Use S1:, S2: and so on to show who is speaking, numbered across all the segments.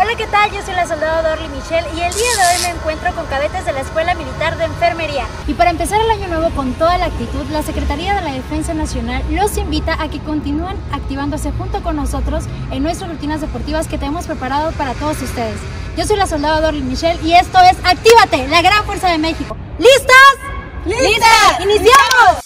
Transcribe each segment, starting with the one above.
S1: Hola, ¿qué tal? Yo soy la soldado Dorly Michelle y el día de hoy me encuentro con cadetes de la Escuela Militar de Enfermería. Y para empezar el año nuevo con toda la actitud, la Secretaría de la Defensa Nacional los invita a que continúen activándose junto con nosotros en nuestras rutinas deportivas que tenemos preparado para todos ustedes. Yo soy la soldado Dorly Michelle y esto es Actívate, la gran fuerza de México. ¿Listas? ¡Listas! ¡Iniciamos!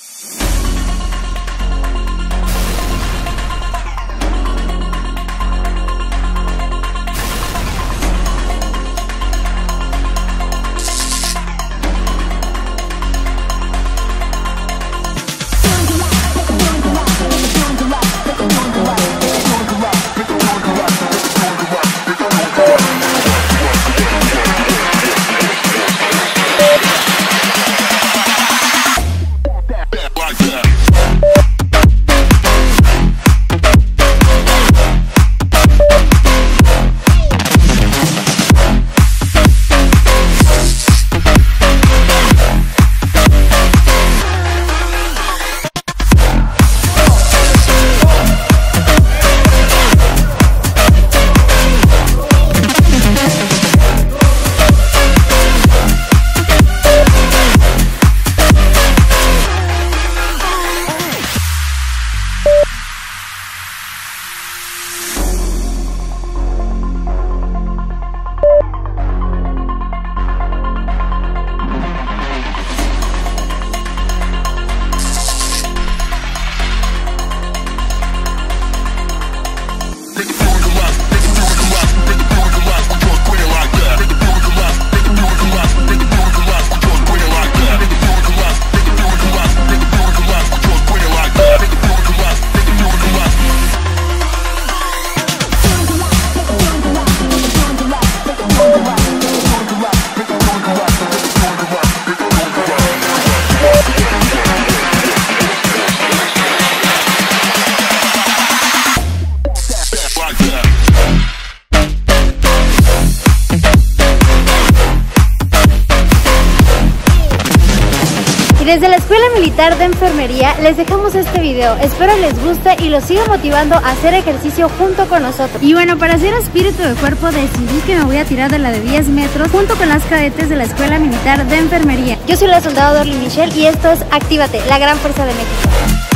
S1: Desde la Escuela Militar de Enfermería les dejamos este video, espero les guste y los siga motivando a hacer ejercicio junto con nosotros. Y bueno, para hacer espíritu de cuerpo decidí que me voy a tirar de la de 10 metros junto con las cadetes de la Escuela Militar de Enfermería. Yo soy la soldado Dorly Michelle y esto es Actívate, la gran fuerza de México.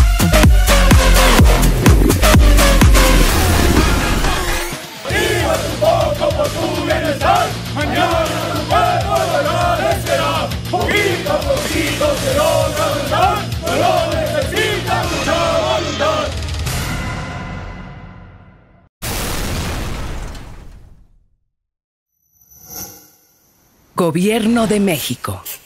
S2: Poquito a poquito se logra verdad, pero necesita mucha voluntad.
S3: Gobierno de México.